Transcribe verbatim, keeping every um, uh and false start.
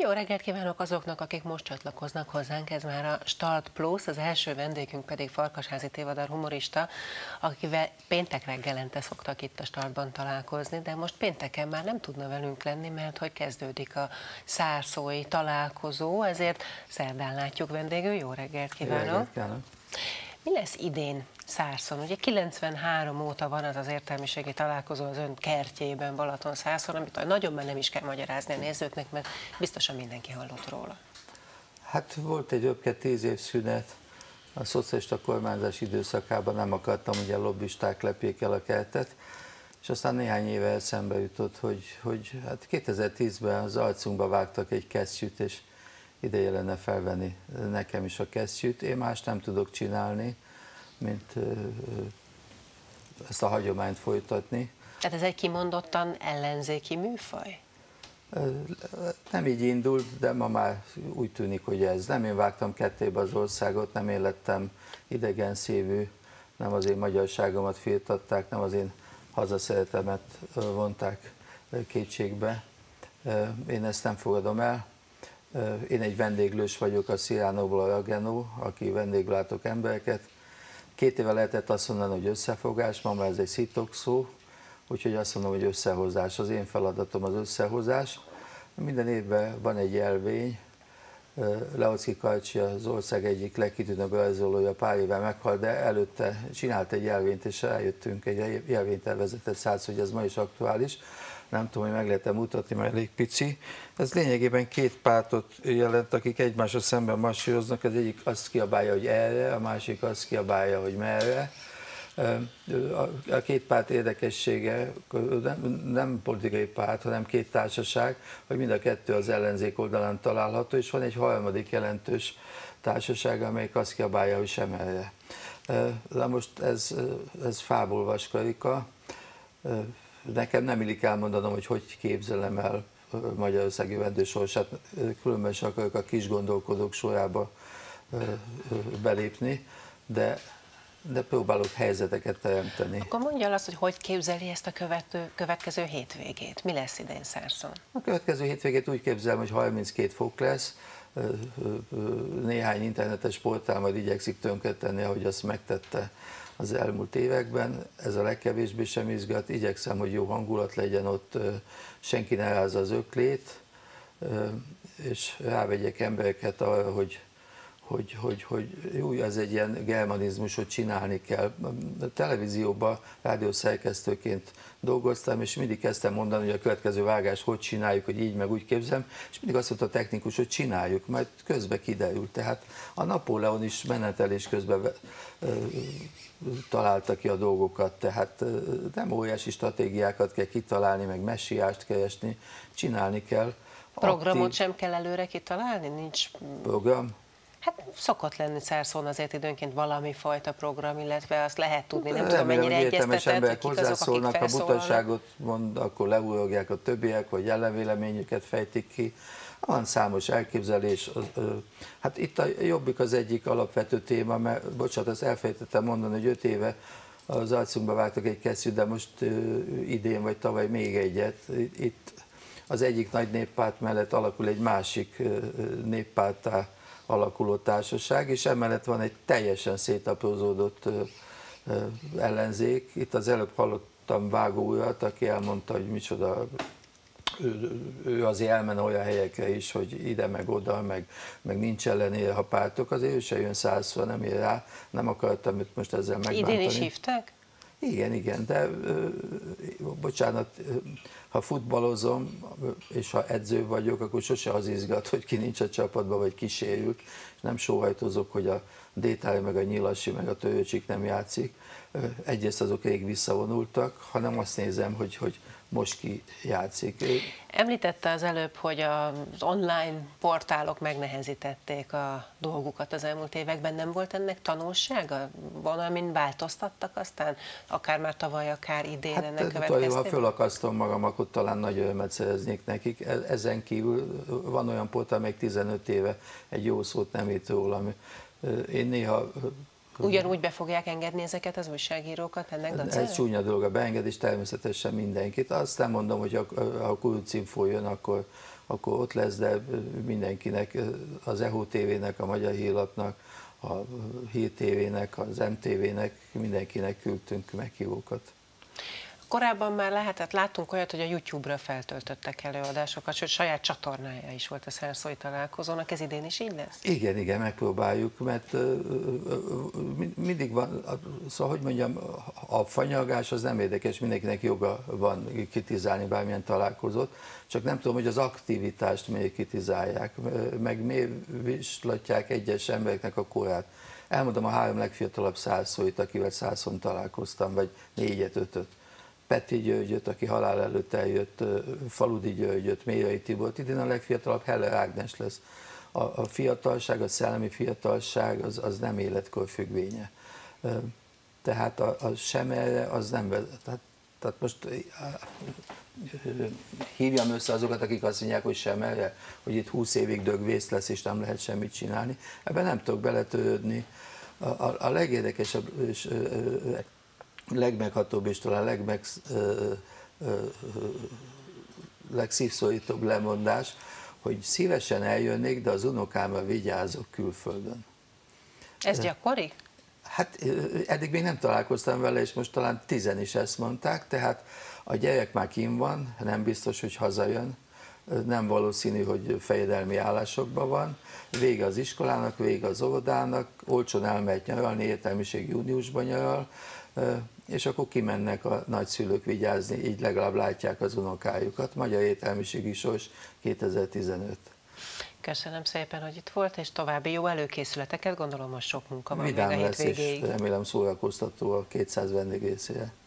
Jó reggelt kívánok azoknak, akik most csatlakoznak hozzánk, ez már a Start Plus, az első vendégünk pedig Farkasházi Tivadar humorista, akivel péntek reggelente szoktak itt a Startban találkozni, de most pénteken már nem tudna velünk lenni, mert hogy kezdődik a szárszói találkozó, ezért szerdán látjuk vendégül. Jó reggelt kívánok! Jó reggelt kívánok. Mi lesz idén Szárszon? Ugye kilencvenhárom óta van az az értelmiségi találkozó az ön kertjében, Balatonszárszon, amit nagyon már nem is kell magyarázni a nézőknek, mert biztosan mindenki hallott róla. Hát volt egy röpke tíz év szünet, a szocialista kormányzás időszakában nem akartam, ugye lobbisták lepjék el a kertet, és aztán néhány éve eszembe jutott, hogy, hogy hát kétezer-tízben az arcunkba vágtak egy kesztyűt, és ideje lenne felvenni nekem is a kesztyűt. Én más nem tudok csinálni, mint ezt a hagyományt folytatni. Tehát ez egy kimondottan ellenzéki műfaj? Nem így indult, de ma már úgy tűnik, hogy ez. Nem én vágtam kettébe az országot, nem én lettem idegen szívű, nem az én magyarságomat firtatták, nem az én hazaszeretemet vonták kétségbe. Én ezt nem fogadom el. Én egy vendéglős vagyok a Cyranoból a Ragenó, aki vendéglátok embereket. Két éve lehetett azt mondani, hogy összefogás, ma már ez egy szitokszó, úgyhogy azt mondom, hogy összehozás. Az én feladatom az összehozás. Minden évben van egy jelvény. Leocki Karcsi az ország egyik legkitűnőbb rajzolója, pár éve meghalt, de előtte csinált egy jelvényt, és eljöttünk egy jelvénytervezetet, száz, hogy ez ma is aktuális. Nem tudom, hogy meg lehet-e mutatni, mert elég pici. Ez lényegében két pártot jelent, akik egymásra szemben marsíroznak. Az egyik azt kiabálja, hogy erre, a másik azt kiabálja, hogy merre. A két párt érdekessége nem, nem politikai párt, hanem két társaság, hogy mind a kettő az ellenzék oldalán található, és van egy harmadik jelentős társaság, amelyik azt kiabálja, hogy sem erre. De most ez, ez fából vaskarika. Nekem nem illik elmondanom, hogy hogy képzelem el Magyarország jövendő sorsát, különben sem akarok a kis gondolkodók sorába belépni, de, de próbálok helyzeteket teremteni. Akkor mondja el azt, hogy hogy képzeli ezt a követő, következő hétvégét? Mi lesz idén Szárszon? A következő hétvégét úgy képzelem, hogy harminckét fok lesz, néhány internetes portál majd igyekszik tönkretenni, ahogy azt megtette az elmúlt években. Ez a legkevésbé sem izgat, igyekszem, hogy jó hangulat legyen ott, senki ne rázza az öklét, és rávegyek embereket arra, hogy, hogy, hogy, hogy jó, ez egy ilyen germanizmus, hogy csinálni kell. A televízióban rádiószerkesztőként dolgoztam, és mindig kezdtem mondani, hogy a következő vágás hogy csináljuk, hogy így meg úgy képzelem, és mindig azt mondta a technikus, hogy csináljuk, majd közben kiderült. Tehát a Napóleon is menetelés közben találta ki a dolgokat, tehát nem óriási stratégiákat kell kitalálni, meg messiást keresni, csinálni kell. Programot aktív... sem kell előre kitalálni? Nincs program? Hát szokott lenni Szárszón azért időnként valami fajta program, illetve azt lehet tudni, nem Remélem, tudom mennyire egyeztetett, hogy kik azok, akik felszólalnak. Ha butaságot mond, akkor lehúrogják a többiek, vagy ellenvéleményüket fejtik ki. Van számos elképzelés. Hát itt a Jobbik az egyik alapvető téma, mert bocsánat, ezt elfelejtettem mondani, hogy öt éve az arcunkba vágtak egy kesztyűt, de most idén vagy tavaly még egyet. Itt az egyik nagy néppárt mellett alakul egy másik néppárttá alakuló társaság, és emellett van egy teljesen szétaprózódott ellenzék. Itt az előbb hallottam Vágó urat, aki elmondta, hogy micsoda, ő, ő azért elmenne olyan helyekre is, hogy ide meg oda, meg, meg nincs ellenére, ha pártok, azért ő se jön százszor, nem ér rá, nem akartam őt most ezzel megbántani. Idén is hívták? Igen, igen, de bocsánat, ha futballozom, és ha edző vagyok, akkor sose az izgat, hogy ki nincs a csapatban, vagy ki sérült, és nem sóhajtozok, hogy a Détály, meg a Nyilasi, meg a Törőcsik nem játszik. Egyrészt azok rég visszavonultak, hanem azt nézem, hogy, hogy most ki játszik. Említette az előbb, hogy az online portálok megnehezítették a dolgukat az elmúlt években. Nem volt ennek tanulsága? Van, amin változtattak aztán? Akár már tavaly, akár idén hát, ennek következtében? Ha fölakasztom magam, akkor talán nagy örömet szereznék nekik. Ezen kívül van olyan portál, amelyik tizenöt éve egy jó szót nem írt róla. Én néha... Ugyanúgy be fogják engedni ezeket az újságírókat ennek dacára? Ez csúnya dolog a beengedés, természetesen mindenkit. Azt nem mondom, hogy ha a kurucinfó jön, akkor, akkor ott lesz, de mindenkinek, az E H O té vé-nek, a Magyar Hírlapnak, a Hír té vé-nek, az em té vé-nek, mindenkinek küldtünk meghívókat. Korábban már lehetett, láttunk olyat, hogy a YouTube-ra feltöltöttek előadásokat, sőt saját csatornája is volt a szerszói találkozónak, ez idén is így lesz? Igen, igen, megpróbáljuk, mert mindig van, szóval hogy mondjam, a fanyalgás az nem érdekes, mindenkinek joga van kritizálni bármilyen találkozót, csak nem tudom, hogy az aktivitást miért kritizálják, meg miért vizslatják egyes embereknek a korát. Elmondom a három legfiatalabb szerszóit, akivel százszor találkoztam, vagy négyet, ötöt. Petri Györgyöt, aki halál előtt eljött, Faludi Györgyöt, Mélyai Tibort, idén a legfiatalabb Heller Ágnes lesz. A, a fiatalság, a szellemi fiatalság az, az nem életkor függvénye. Tehát a, a sem erre az nem vezet. Tehát, tehát most hívjam össze azokat, akik azt mondják, hogy sem erre, hogy itt húsz évig dögvész lesz, és nem lehet semmit csinálni. Ebben nem tudok beletörődni. A, a, a legérdekesebb és legmeghatóbb és talán legmeg, ö, ö, legszívszorítóbb lemondás, hogy szívesen eljönnék, de az unokámra vigyázok külföldön. Ez gyakori? Hát eddig még nem találkoztam vele, és most talán tizen is ezt mondták, tehát a gyerek már kint van, nem biztos, hogy hazajön, nem valószínű, hogy fejedelmi állásokban van, vége az iskolának, vége az óvodának, olcsón elmehet nyaralni, értelmiség júniusban nyaral, és akkor kimennek a nagyszülők vigyázni, így legalább látják az unokájukat. Magyar értelmiségi sors kétezer-tizenöt. Köszönöm szépen, hogy itt volt, és további jó előkészületeket, gondolom most sok munka van Vidám még a lesz, hétvégéig. és remélem szórakoztató a kétszáz vendég részére.